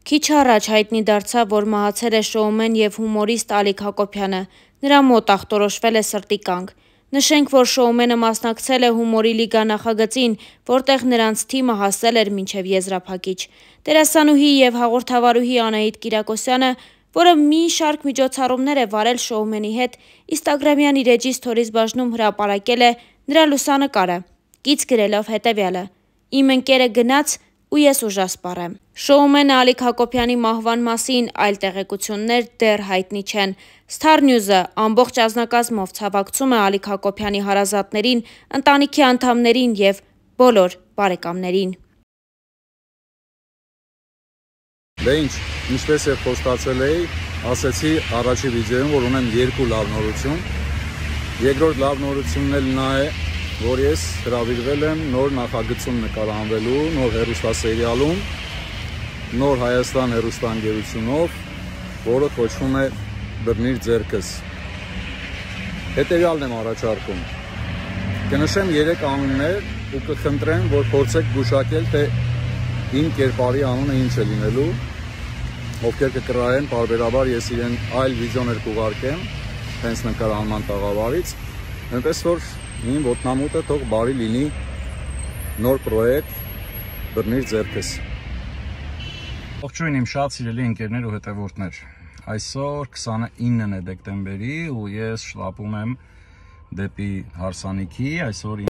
Քիչ առաջ հայտնի դարձավ, որ մահացել է շոումեն և հումորիստ Ալիկ Հակոբյանը, նրա մոտ ախտորոշվել է սրտի կանգ։ Նշենք, որ շոումենը մասնակցել է Հումորի լիգա նախագծին, որտեղ նրանց թիմը հասել էր մինչև եզրափակիչ։ Դերասանուհի և հաղորդավարուհի Անահիտ Կիրակոսյանը, որը մի շարք միջոցառումներ է վարել շոումենի հետ, Instagram-յան իր էջի սթորիս բաժնում հրապարակել է նրա լուսանկարը, կից գրելով հետևյալը. «Իմ ընկերը գնաց ու ես ուժասպառ եմ»։ Շոումենը Ալիկ Հակոբյանի մահվան մասին այլ տեղեկություններ դեռ հայտնի չեն։ Star News-ը ամբողջ ազնագազմով ցավակցում է Ալիկ Հակոբյանի հարազատներին, ընտանիքի անդամներին և բոլոր բարեկամներին։ Դե ինչ, ինչպես եւ խոստացել էի, ասեցի առաջի վիդեոյում, որ ունեմ երկու լավ նորություն։ Երկրորդ լավ նորությունն էլ նա է, որ ես հրավիրվել եմ նոր նախագծում նկարահանվելու, նոր հեռուստասերիալում, նոր Հայաստան հեռուստաընկերությունով, որը կոչվում է «Բռնիր ձեռքս»։ Հետևյալն եմ առաջարկում. կնշեմ 3 անուններ ու կխնդրեմ, որ փորձեք գուշակել, թե իմ կերպարի անունը ինչ է լինելու, ովքեր կկրահեն, պարբերաբար ես իրեն այլ վիդեոներ կուղարկեմ, հենց նկարահանման տաղավարից, այնպես որ իմ ոտնամուտը թող բարի լինի, նոր պրոյեկտ «Բռնիր ձեռքս»։ Ողջույն իմ շատ սիրելի ընկերներ ու հետևորդներ։ Այսօր 29 է դեկտեմբերի ու ես շտապում եմ դեպի հարսանիքի, այսօր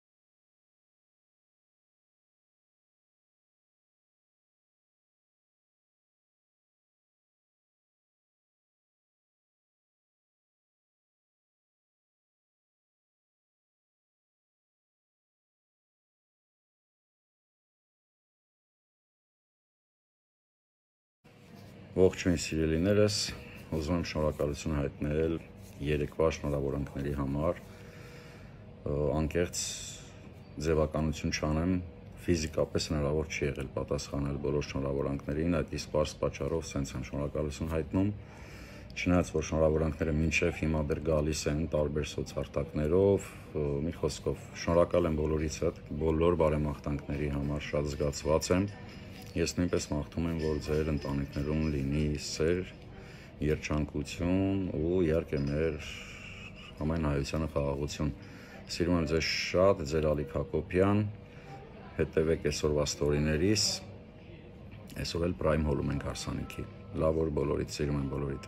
ողջույն սիրելիներս, ուզում եմ շնորհակալություն հայտնել երեկվա շնորհավորանքների համար, անկեղծ ձևականություն չանեմ, ֆիզիկապես հնարավոր չի եղել պատասխանել բոլոր շնորհավորանքներին, այդ իսկ պարզ պատճառով սենց եմ շնորհակալություն հայտնում, չնայած որ շնորհավորանքները մինչև հիմա դեռ գալիս են տարբեր սոցհարտակներով, մի խոսքով շնորհակալ եմ բոլորիցդ, բոլոր բարեմաղթանքների համար շատ զգացված եմ։ Ես նույնպես մաղթում եմ, որ ձեր ընտանիքներում լինի սեր, երջանկություն ու իհարկե մեր համայն հայությանը խաղաղություն։ Սիրում եմ ձեզ շատ, ձեր Ալիկ Հակոբյան, հետևեք այսօրվա ստորիներիս, այսօր էլ Prime Hall-ում ենք հարսանիքի։ Լավ օր բոլորիդ, սիրում եմ բոլորիդ։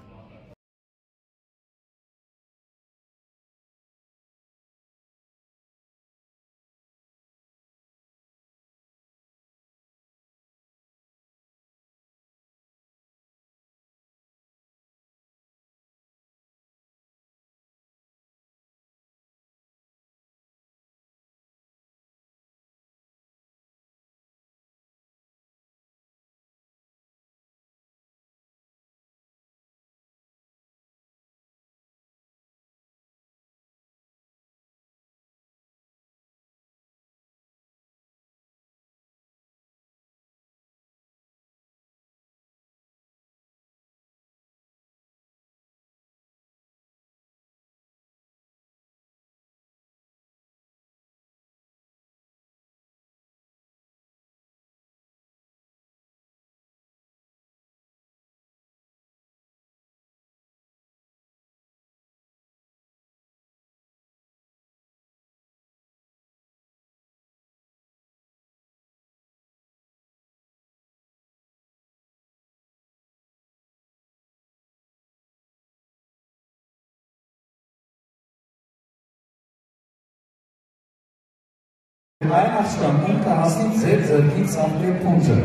Այն աշկան կհասնի ձեր ձեռքի ծաղկե փունջը։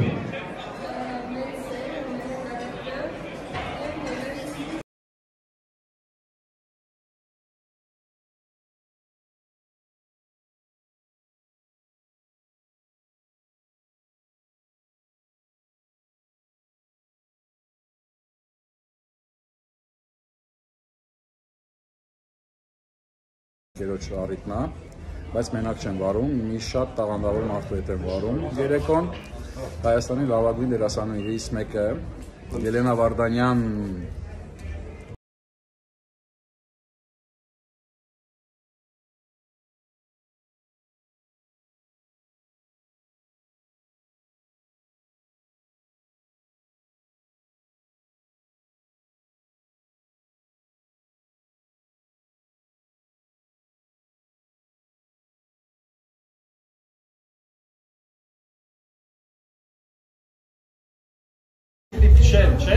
Գերոջ առիթն է, բայց մենակ չեմ վարում, մի շատ տաղանդավոր մարդու հետ եմ վարում երեկոն, Հայաստանի լավագույն դերասանուհիներից մեկը, Ելենա Վարդանյան Փշել, չէ։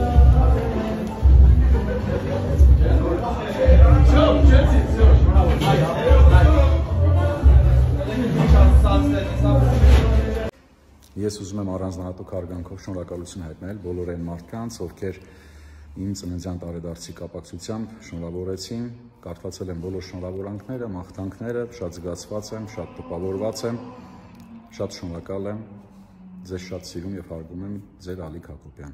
Ես ուզում եմ առանձնահատուկ հարգանքով շնորհակալություն հայտնել բոլոր այն մարդկանց, ովքեր իմ ծննդյան տարեդարձի կապակցությամբ շնորհավորեցին, կարդացել եմ բոլոր շնորհավորանքները, մաղթանքները, շատ զգացված եմ, շատ տպավորված եմ, շատ շնորհակալ եմ, ձեզ շատ սիրում եւ հարգում եմ, ձեր Ալիկ Հակոբյան։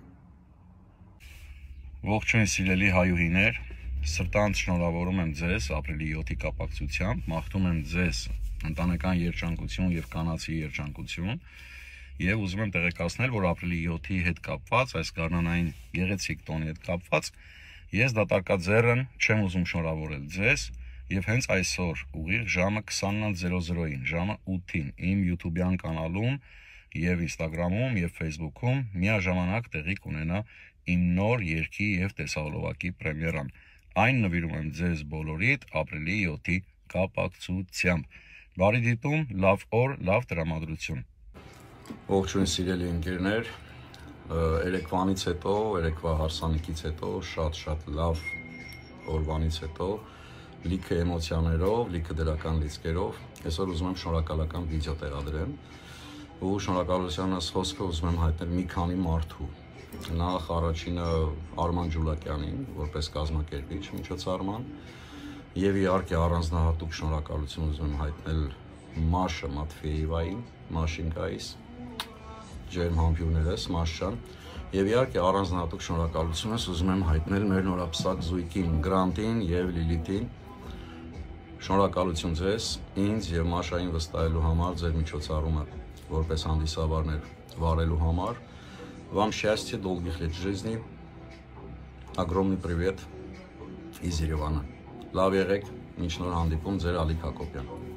Ողջույն սիրելի հայուհիներ, սրտանց շնորհավորում եմ ձեզ ապրիլի 7-ի կապակցությամբ, մաղթում եմ ձեզ ընտանեկան երջանկություն եւ կանացի երջանկություն եւ ուզում եմ տեղեկացնել, որ ապրիլի 7-ի հետ կապված, այս գարնանային գեղեցիկ տոնի հետ կապված, ես դատարկաձեռն չեմ ուզում շնորհավորել ձեզ եւ հենց այսօր ուղիղ ժամը 20:00-ին, ժամը 8-ին իմ YouTube-յան կանալում եւ Instagram-ում եւ Facebook-ում միաժամանակ տեղի կունենա իմ նոր երգի եւ տեսահոլովակի պրեմիերան։ Այն նվիրում եմ ձեզ բոլորիդ ապրիլի 7-ի կապակցությամբ։ Բարի դիտում, լավ օր, լավ տրամադրություն։ Ողջույն սիրելի ընկերներ, երեկվանից հետո, երեկվա հարսանիքից հետո, շատ լավ օրվանից հետո, լիքը էմոցիաներով, լիքը դրական լիցքերով, այսօր ուզում եմ շնորհակալական վիդեո տեղադրեմ ու շնորհակալությանս խոսքը ուզում եմ հայտնել մի քանի մարդու։ Նախ առաջինը Արման Ջուլակյանին, որպես կազմակերպիչ միջոցառման, եւ իհարկե առանձնահատուկ շնորհակալություն ուզում եմ հայտնել Մաշա Մատվեևային, Մաշինկայից, ջերմ համբույրներս, Մաշան, եւ իհարկե առանձնահատուկ շնորհակալությունս ուզում եմ հայտնել մեր նորապսակ զույգին Գրանտին եւ Լիլիթին։ Շնորհակալություն ձեզ ինձ եւ Մաշային վստահելու համար, ձեր միջոցառումը որպես հանդիսավարներ վարելու համար։ Вам счастья, долгих лет жизни. Огромный привет из Еревана. Լավ եղեք, մինչ նոր հանդիպում, ձեր Ալիկ Հակոբյան։